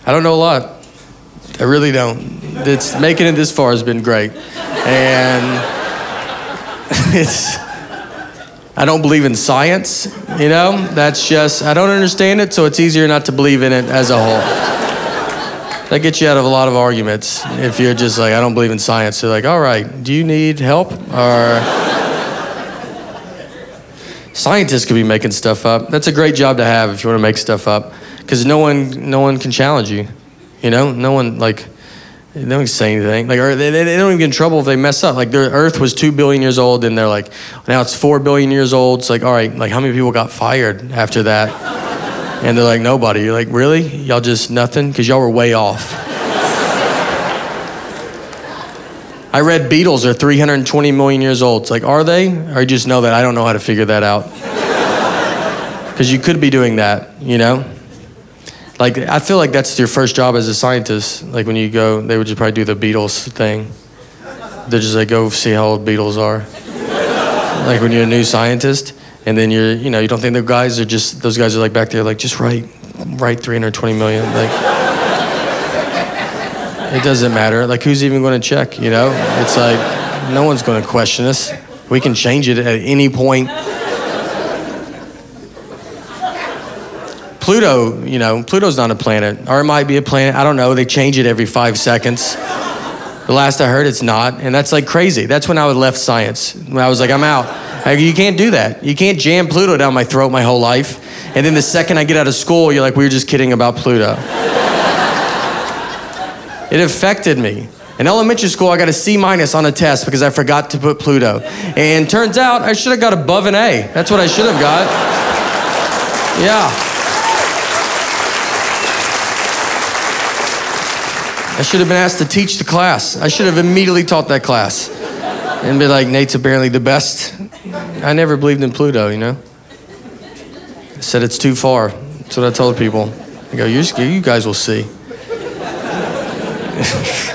I don't know a lot. I really don't. It's making it this far has been great. And I don't believe in science, you know? That's just, I don't understand it, so it's easier not to believe in it as a whole. That gets you out of a lot of arguments. If you're just like, I don't believe in science, they're like, all right, do you need help? Or scientists could be making stuff up. That's a great job to have if you want to make stuff up, because no one can challenge you. You know, no one can say anything. Like, or they don't even get in trouble if they mess up. Like, the Earth was 2 billion years old, and they're like, now it's 4 billion years old. It's like, all right, like, how many people got fired after that? And they're like, nobody. You're like, really? Y'all just nothing? Because y'all were way off. I read Beatles are 320 million years old. It's like, are they? Or you just know that I don't know how to figure that out. Because you could be doing that, you know? Like, I feel like that's your first job as a scientist. Like, when you go, they would just probably do the Beatles thing. They're just like, go see how old Beatles are. Like, when you're a new scientist, and then you don't think those guys are like back there, like, just write 320 million. Like, it doesn't matter. Like, who's even going to check, you know? It's like, no one's going to question us. We can change it at any point. Pluto, Pluto's not a planet, or it might be a planet. I don't know. They change it every 5 seconds. The last I heard, it's not, and that's like crazy. That's when I would left science. When I was like, I'm out. Like, you can't do that. You can't jam Pluto down my throat my whole life, and then the second I get out of school, you're like, we were just kidding about Pluto. It affected me. In elementary school, I got a C- on a test because I forgot to put Pluto, and turns out I should have got above an A. That's what I should have got. Yeah. I should have been asked to teach the class. I should have immediately taught that class and be like, Nate's apparently the best. I never believed in Pluto, you know? I said it's too far. That's what I told people. I go, you guys will see.